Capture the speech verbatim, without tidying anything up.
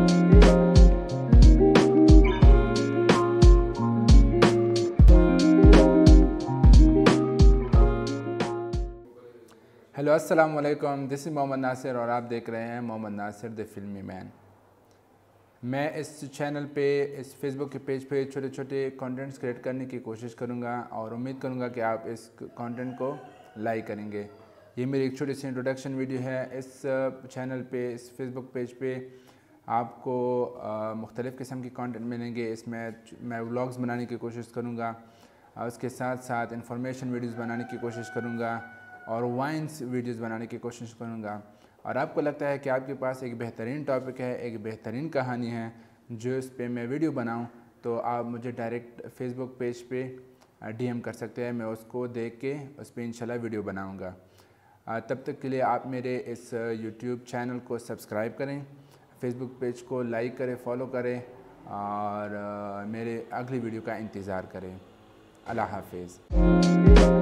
Hello अस्सलाम वालेकुम, this is Mohammad Nasir और आप देख रहे हैं Mohammad Nasir the filmy man. मैं इस चैनल पे, इस फेसबुक के पेज पे छोटे छोटे कंटेंट्स क्रिएट करने की कोशिश करूँगा और उम्मीद करूँगा कि आप इस कंटेंट को लाइक करेंगे। ये मेरी एक छोटी सी इंट्रोडक्शन वीडियो है। इस चैनल पे, इस फेसबुक पेज पे आपको मुख्तलिफ़ किस्म की कंटेंट मिलेंगे। इसमें मैं व्लॉग्स बनाने की कोशिश करूँगा, उसके साथ साथ इंफॉर्मेशन वीडियोज़ बनाने की कोशिश करूँगा और वाइन्स वीडियोज़ बनाने की कोशिश करूँगा। और आपको लगता है कि आपके पास एक बेहतरीन टॉपिक है, एक बेहतरीन कहानी है जो इस पे मैं वीडियो बनाऊं, तो आप मुझे डायरेक्ट फेसबुक पेज पे डीएम कर सकते हैं। मैं उसको देख के उस पर इंशाल्लाह वीडियो बनाऊंगा। तब तक के लिए आप मेरे इस यूट्यूब चैनल को सब्सक्राइब करें, फेसबुक पेज को लाइक करें, फॉलो करें और मेरे अगली वीडियो का इंतज़ार करें। अल्लाह हाफिज़।